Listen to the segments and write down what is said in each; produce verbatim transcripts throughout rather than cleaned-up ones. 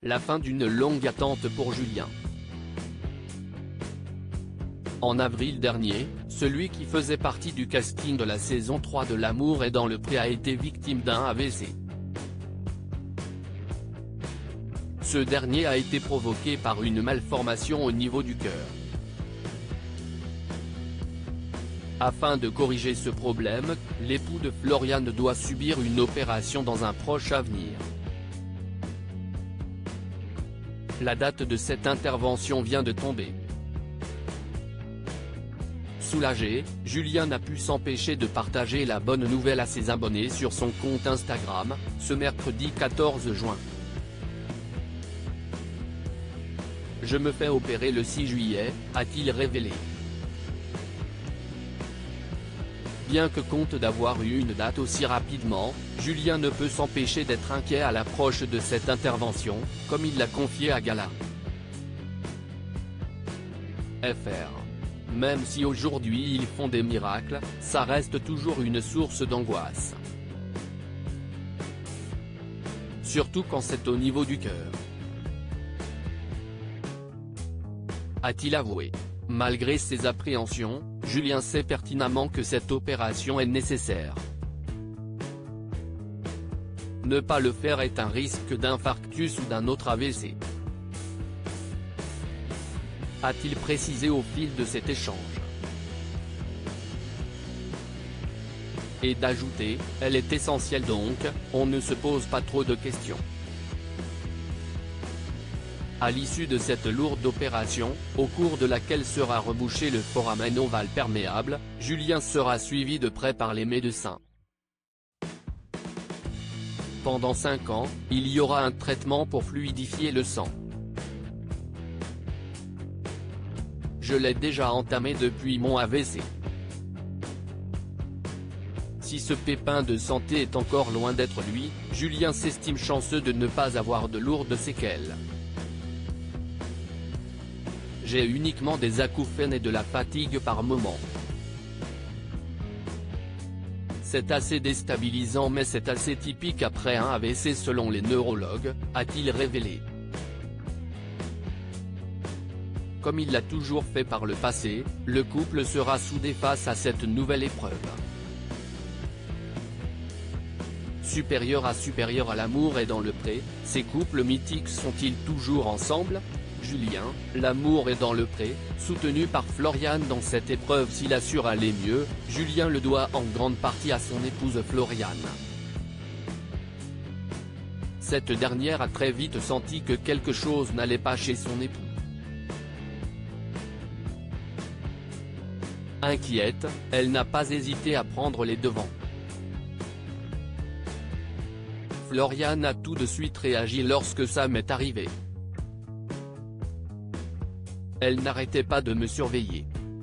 la fin d'une longue attente pour Julien. En avril dernier, celui qui faisait partie du casting de la saison trois de L'amour est dans le pré a été victime d'un A V C. Ce dernier a été provoqué par une malformation au niveau du cœur. Afin de corriger ce problème, l'époux de Floriane doit subir une opération dans un proche avenir. La date de cette intervention vient de tomber. Soulagé, Julien n'a pu s'empêcher de partager la bonne nouvelle à ses abonnés sur son compte Instagram, ce mercredi quatorze juin. Je me fais opérer le six juillet, a-t-il révélé. Bien que compte d'avoir eu une date aussi rapidement, Julien ne peut s'empêcher d'être inquiet à l'approche de cette intervention, comme il l'a confié à Gala. F R. Même si aujourd'hui ils font des miracles, ça reste toujours une source d'angoisse. Surtout quand c'est au niveau du cœur. A-t-il avoué. Malgré ses appréhensions, Julien sait pertinemment que cette opération est nécessaire. Ne pas le faire est un risque d'infarctus ou d'un autre A V C. A-t-il précisé au fil de cet échange. Et d'ajouter, elle est essentielle donc, on ne se pose pas trop de questions. À l'issue de cette lourde opération, au cours de laquelle sera rebouché le foramen ovale perméable, Julien sera suivi de près par les médecins. Pendant cinq ans, il y aura un traitement pour fluidifier le sang. Je l'ai déjà entamé depuis mon A V C. Si ce pépin de santé est encore loin d'être lui, Julien s'estime chanceux de ne pas avoir de lourdes séquelles. J'ai uniquement des acouphènes et de la fatigue par moment. C'est assez déstabilisant mais c'est assez typique après un A V C selon les neurologues, a-t-il révélé. Comme il l'a toujours fait par le passé, le couple sera soudé face à cette nouvelle épreuve. Supérieur à supérieur à l'amour et dans le pré, ces couples mythiques sont-ils toujours ensemble? Julien, L'amour est dans le pré, soutenu par Floriane dans cette épreuve s'il assure aller mieux, Julien le doit en grande partie à son épouse Floriane. Cette dernière a très vite senti que quelque chose n'allait pas chez son époux. Inquiète, elle n'a pas hésité à prendre les devants. Floriane a tout de suite réagi lorsque ça m'est arrivé. Elle n'arrêtait pas de me surveiller.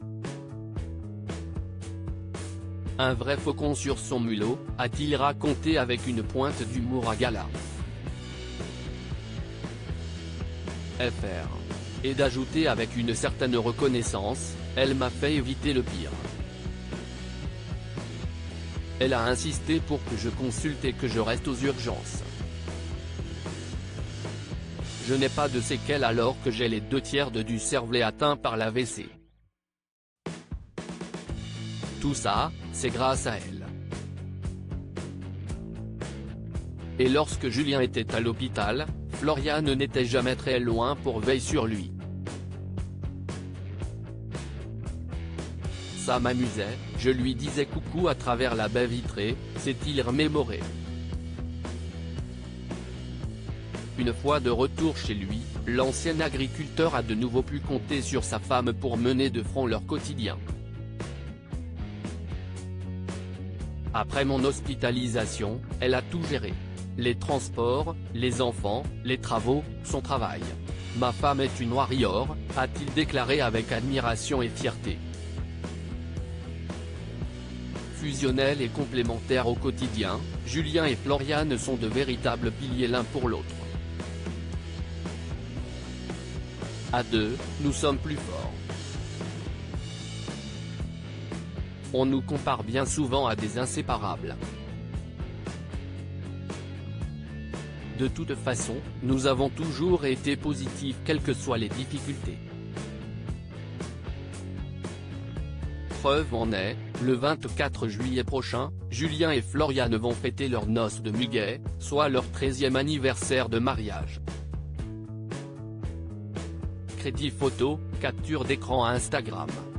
Un vrai faucon sur son mulot, a-t-il raconté avec une pointe d'humour à Gala. F R. Et d'ajouter avec une certaine reconnaissance, elle m'a fait éviter le pire. Elle a insisté pour que je consulte et que je reste aux urgences. Je n'ai pas de séquelles alors que j'ai les deux tiers de du cervelet atteint par l'A V C. Tout ça, c'est grâce à elle. Et lorsque Julien était à l'hôpital, Floriane n'était jamais très loin pour veiller sur lui. Ça m'amusait, je lui disais coucou à travers la baie vitrée, s'est-il remémoré. Une fois de retour chez lui, l'ancien agriculteur a de nouveau pu compter sur sa femme pour mener de front leur quotidien. Après mon hospitalisation, elle a tout géré. Les transports, les enfants, les travaux, son travail. Ma femme est une warrior, a-t-il déclaré avec admiration et fierté. Fusionnels et complémentaires au quotidien, Julien et Floriane sont de véritables piliers l'un pour l'autre. À deux, nous sommes plus forts. On nous compare bien souvent à des inséparables. De toute façon, nous avons toujours été positifs quelles que soient les difficultés. Preuve en est, le vingt-quatre juillet prochain, Julien et Floriane vont fêter leurs noces de muguet, soit leur treizième anniversaire de mariage. Crédit photo, capture d'écran Instagram.